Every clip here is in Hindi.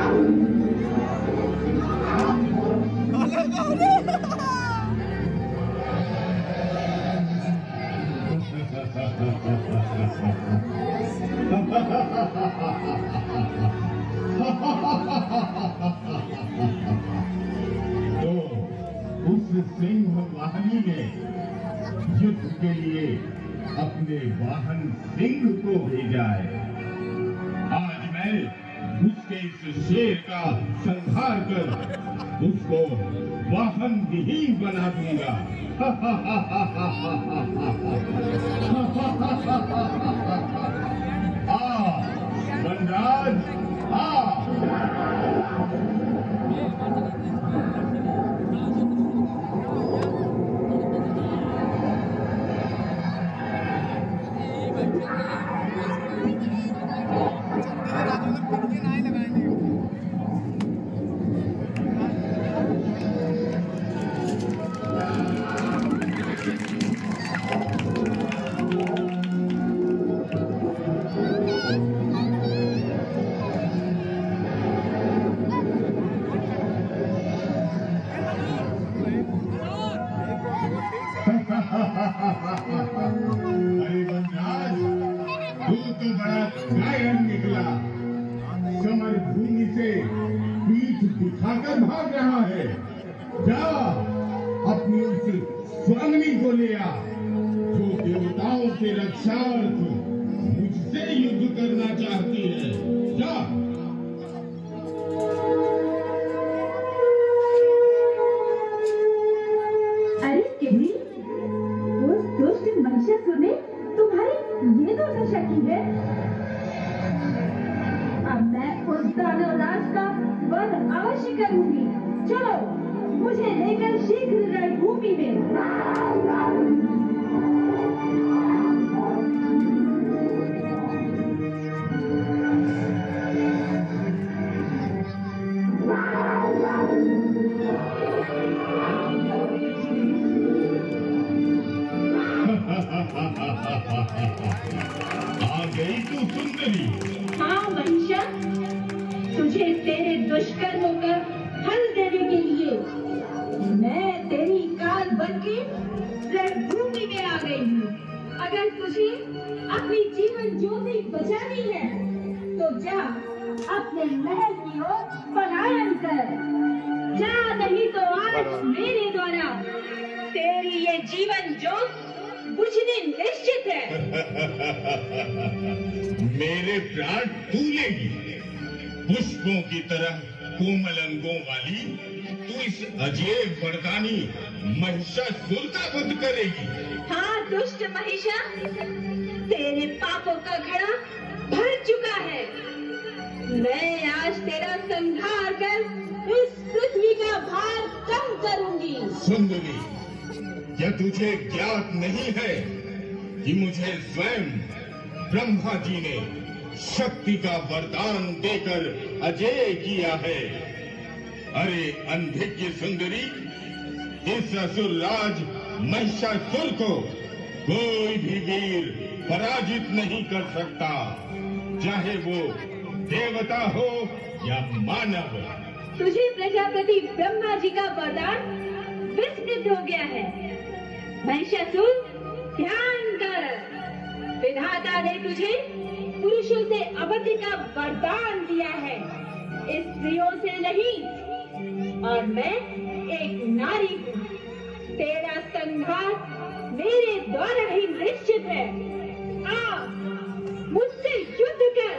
तो उस सिंह वाहनी ने युद्ध के लिए अपने वाहन सिंह को भेजा है। आज मैं उसके इस शेर का संहार कर उसको वाहन विहीन बना दूंगा। वनराज अरे वनराज, तू तो बड़ा कायर निकला। समर भूमि से पीठ दिखाकर भाग रहा है। जा अपनी उस स्वामिनी को ले आ जो देवताओं के रक्षार्थ मुझसे युद्ध करना चाहती है। जा। महिषासुर तुम्हारी ये तो दशा की है। अब मैं उस दानव राज का वध अवश्य करूंगी। चलो मुझे लेकर शीघ्र रणभूमि में। आ गई तू सुंदरी। हाँ महिषा, तुझे तेरे दुष्कर्मों का फल देने के लिए मैं तेरी काल बनके रणभूमि में आ गई हूँ। अगर तुझे अपनी जीवन ज्योति बचानी है तो जा अपने महल की ओर पलायन कर। जा, नहीं तो आज मेरे द्वारा तेरी ये जीवन ज्योति बुझनी निश्चित है। मेरे प्राण तू लेगी। पुष्पों की तरह कोमल अंगों वाली तू इस अजय वरदानी महिषासुर का वध करेगी। हाँ दुष्ट महिषा, तेरे पापों का घड़ा भर चुका है। मैं आज तेरा संहार कर इस पृथ्वी का भार कम करूंगी। सुंदरी, क्या तुझे ज्ञात नहीं है कि मुझे स्वयं ब्रह्मा जी ने शक्ति का वरदान देकर अजय किया है। अरे अनभिज्ञ सुंदरी, इस असुर राज महिषासुर को कोई भी वीर पराजित नहीं कर सकता, चाहे वो देवता हो या मानव। तुझे प्रजापति ब्रह्मा जी का वरदान विस्मृत हो गया है। महिषासुर, ध्यान कर। विधाता ने तुझे पुरुषों से अवधि का वरदान दिया है, स्त्रियों से नहीं। और मैं एक नारी हूँ। तेरा संहार मेरे द्वारा ही निश्चित है। आ, मुझसे युद्ध कर।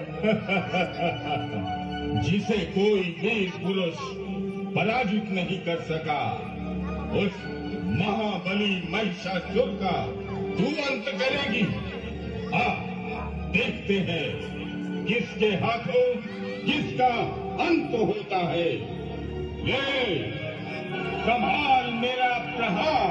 जिसे कोई वीर पुरुष पराजित नहीं कर सका, उस महाबली महिषासुर का तू अंत करेगी। देखते हैं किसके हाथों किसका अंत होता है। ले, संभाल मेरा प्रहार।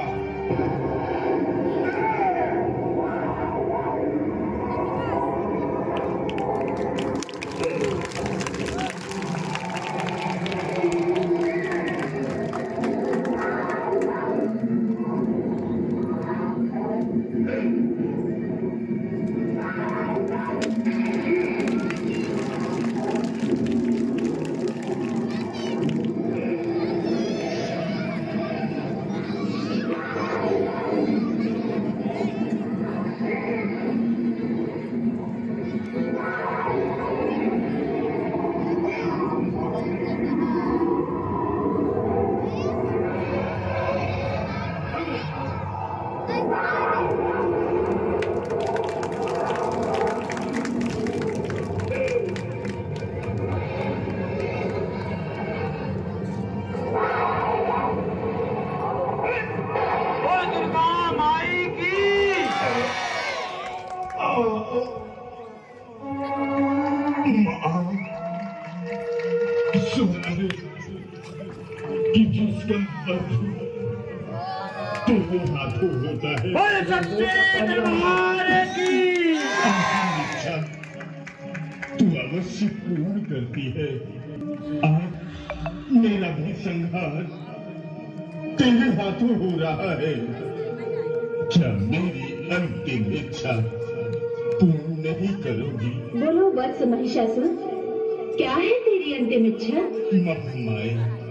सुना है कि जिसका वध तेरे हाथों होता है। बोल सच्चे दरबार की इच्छा तू अवश्य पूर्ण करती है। आज मेरा भी संहार तेरे हाथों हो रहा है। क्या मेरी अंतिम इच्छा पूर्ण नहीं करोगी? बोलो वत्स महिषासुर, क्या है तेरी अंतिम इच्छा? महामाए,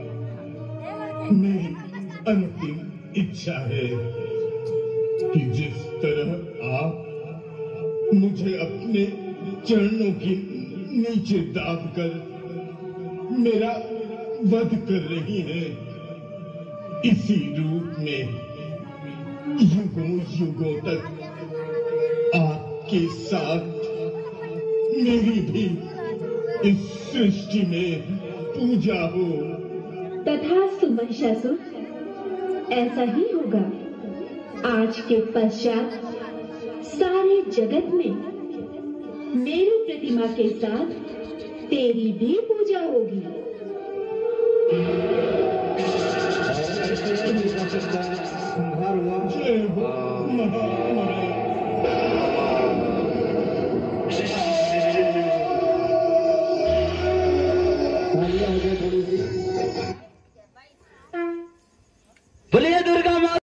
मेरी अंतिम इच्छा है कि जिस तरह आप मुझे अपने चरणों के नीचे दाबकर मेरा वध कर रही है, इसी रूप में युगों युगों तक आपके साथ मेरी भी इस सृष्टि में पूजा हो। तथास्तु महिषासुर, ऐसा ही होगा। आज के पश्चात सारे जगत में मेरी प्रतिमा के साथ तेरी भी पूजा होगी। जय हो महामाया। बोलिए दुर्गा माँ।